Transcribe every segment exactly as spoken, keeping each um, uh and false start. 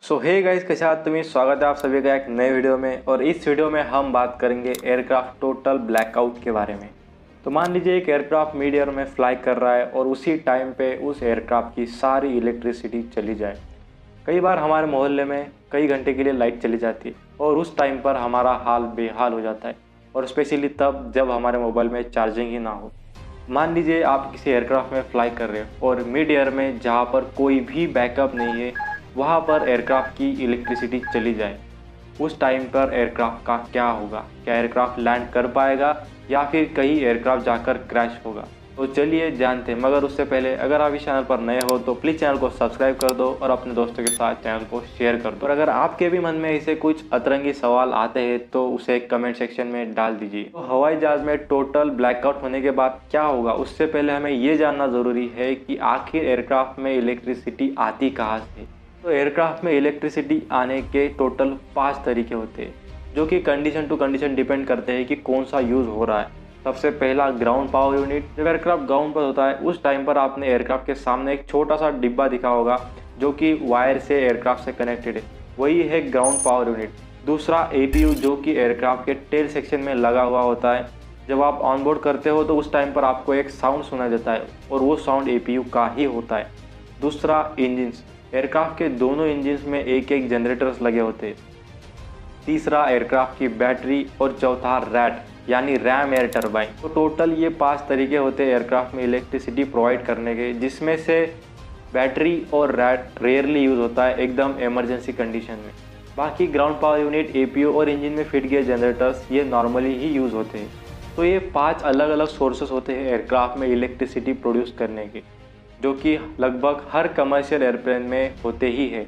सो hey guys, कैसे आहात तुम्ही? स्वागत है आप सभी का एक नए वीडियो में। और इस वीडियो में हम बात करेंगे एयरक्राफ्ट टोटल ब्लैकआउट के बारे में। तो मान लीजिए एक एयरक्राफ्ट मिड एयर में फ्लाई कर रहा है और उसी टाइम पे उस एयरक्राफ्ट की सारी इलेक्ट्रिसिटी चली जाए। कई बार हमारे मोहल्ले में कई घंटे के लिए लाइट चली जाती है और उस टाइम पर हमारा हाल बेहाल हो जाता है, और स्पेशली तब जब हमारे मोबाइल में चार्जिंग ही ना हो। मान लीजिए आप किसी एयरक्राफ्ट में फ्लाई कर रहे हो और मिड एयर में जहाँ पर कोई भी बैकअप नहीं है वहाँ पर एयरक्राफ्ट की इलेक्ट्रिसिटी चली जाए। उस टाइम पर एयरक्राफ्ट का क्या होगा? क्या एयरक्राफ्ट लैंड कर पाएगा या फिर कहीं एयरक्राफ्ट जाकर क्रैश होगा? तो चलिए जानते हैं। मगर उससे पहले अगर आप इस चैनल पर नए हो तो प्लीज़ चैनल को सब्सक्राइब कर दो और अपने दोस्तों के साथ चैनल को शेयर कर दो। और अगर आपके भी मन में ऐसे कुछ अतरंगी सवाल आते हैं तो उसे कमेंट सेक्शन में डाल दीजिए। तो हवाई जहाज़ में टोटल ब्लैकआउट होने के बाद क्या होगा, उससे पहले हमें ये जानना ज़रूरी है कि आखिर एयरक्राफ्ट में इलेक्ट्रिसिटी आती कहाँ से। तो एयरक्राफ्ट में इलेक्ट्रिसिटी आने के टोटल पाँच तरीके होते हैं, जो कि कंडीशन टू कंडीशन डिपेंड करते हैं कि कौन सा यूज़ हो रहा है। सबसे पहला ग्राउंड पावर यूनिट। जब एयरक्राफ्ट ग्राउंड पर होता है उस टाइम पर आपने एयरक्राफ्ट के सामने एक छोटा सा डिब्बा दिखा होगा जो कि वायर से एयरक्राफ्ट से कनेक्टेड है, वही है ग्राउंड पावर यूनिट। दूसरा एपीयू, जो कि एयरक्राफ्ट के टेल सेक्शन में लगा हुआ होता है। जब आप ऑनबोर्ड करते हो तो उस टाइम पर आपको एक साउंड सुना जाता है और वो साउंड एपीयू का ही होता है। दूसरा इंजिन्स। एयरक्राफ्ट के दोनों इंजिन्स में एक एक जनरेटर्स लगे होते हैं। तीसरा एयरक्राफ्ट की बैटरी और चौथा रैट यानी रैम एयर टरबाइन। तो टोटल ये पांच तरीके होते हैं एयरक्राफ्ट में इलेक्ट्रिसिटी प्रोवाइड करने के, जिसमें से बैटरी और रैट रेयरली यूज़ होता है एकदम इमरजेंसी कंडीशन में। बाकी ग्राउंड पावर यूनिट, एपीयू और इंजन में फिट किए जनरेटर्स ये नॉर्मली ही यूज़ होते हैं। तो ये पाँच अलग अलग सोर्सेस होते हैं एयरक्राफ्ट में इलेक्ट्रिसिटी प्रोड्यूस करने के, जो कि लगभग हर कमर्शियल एयरप्लेन में होते ही है।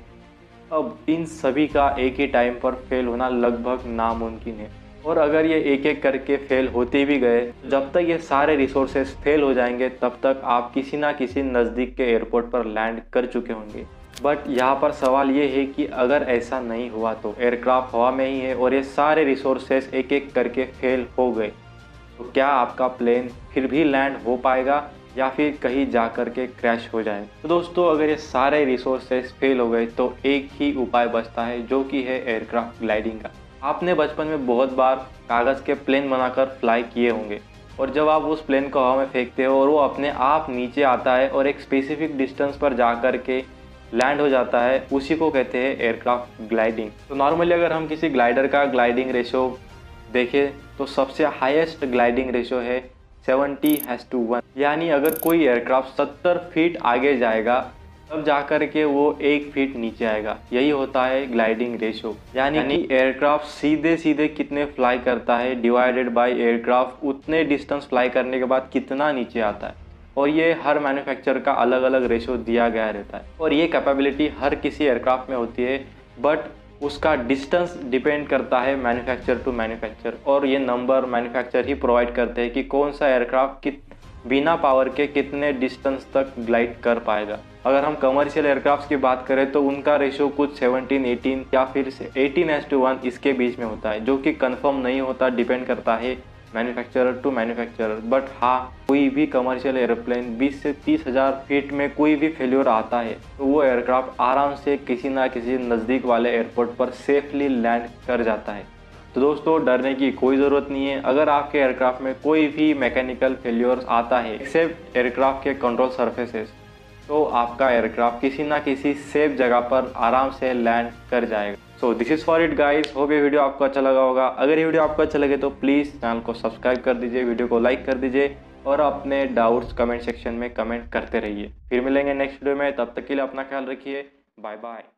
अब इन सभी का एक ही टाइम पर फेल होना लगभग नामुमकिन है, और अगर ये एक एक करके फेल होते भी गए, जब तक ये सारे रिसोर्सेज फेल हो जाएंगे तब तक आप किसी ना किसी नज़दीक के एयरपोर्ट पर लैंड कर चुके होंगे। बट यहाँ पर सवाल ये है कि अगर ऐसा नहीं हुआ तो एयरक्राफ्ट हवा में ही है और ये सारे रिसोर्सेज एक एक करके फेल हो गए, तो क्या आपका प्लेन फिर भी लैंड हो पाएगा या फिर कहीं जा कर के क्रैश हो जाए? तो दोस्तों, अगर ये सारे रिसोर्सेज फेल हो गए तो एक ही उपाय बचता है, जो कि है एयरक्राफ्ट ग्लाइडिंग का। आपने बचपन में बहुत बार कागज़ के प्लेन बनाकर फ्लाई किए होंगे, और जब आप उस प्लेन को हवा में फेंकते हो और वो अपने आप नीचे आता है और एक स्पेसिफिक डिस्टेंस पर जा कर के लैंड हो जाता है, उसी को कहते हैं एयरक्राफ्ट ग्लाइडिंग। तो नॉर्मली अगर हम किसी ग्लाइडर का ग्लाइडिंग रेशो देखें तो सबसे हाईएस्ट ग्लाइडिंग रेशो है सेवेंटी हैज़ टू वन। यानी अगर कोई एयरक्राफ्ट सत्तर फीट आगे जाएगा तब जाकर के वो एक फीट नीचे आएगा। यही होता है ग्लाइडिंग रेशो। यानी कि एयरक्राफ्ट सीधे सीधे कितने फ्लाई करता है डिवाइडेड बाय एयरक्राफ्ट उतने डिस्टेंस फ्लाई करने के बाद कितना नीचे आता है, और ये हर मैन्युफैक्चर का अलग अलग रेशो दिया गया रहता है। और ये कैपेबिलिटी हर किसी एयरक्राफ्ट में होती है, बट उसका डिस्टेंस डिपेंड करता है मैन्युफैक्चर टू मैन्युफैक्चर, और ये नंबर मैन्युफैक्चर ही प्रोवाइड करते हैं कि कौन सा एयरक्राफ्ट कित बिना पावर के कितने डिस्टेंस तक ग्लाइड कर पाएगा। अगर हम कमर्शियल एयरक्राफ्ट की बात करें तो उनका रेशो कुछ सेवनटीन एटीन या फिर एटीन एस टू वन इसके बीच में होता है, जो कि कंफर्म नहीं होता, डिपेंड करता है मैन्युफैक्चरर टू मैन्युफैक्चरर। बट हाँ, कोई भी कमर्शियल एयरप्लेन बीस से तीस हज़ार फीट में कोई भी फेल्योर आता है तो वो एयरक्राफ्ट आराम से किसी ना किसी नज़दीक वाले एयरपोर्ट पर सेफली लैंड कर जाता है। तो दोस्तों, डरने की कोई ज़रूरत नहीं है। अगर आपके एयरक्राफ्ट में कोई भी मैकेनिकल फेल्योर आता है एक्सेप्ट एयरक्राफ्ट के कंट्रोल सर्फेसेस, तो आपका एयरक्राफ्ट किसी ना किसी सेफ जगह पर आराम से लैंड कर जाएगा। So this is for it guys. Hope ये वीडियो आपको अच्छा लगा होगा। अगर ये वीडियो आपको अच्छा लगे तो प्लीज़ चैनल को सब्सक्राइब कर दीजिए, वीडियो को लाइक कर दीजिए और अपने डाउट्स कमेंट सेक्शन में कमेंट करते रहिए। फिर मिलेंगे नेक्स्ट वीडियो में, तब तक के लिए अपना ख्याल रखिए। Bye bye.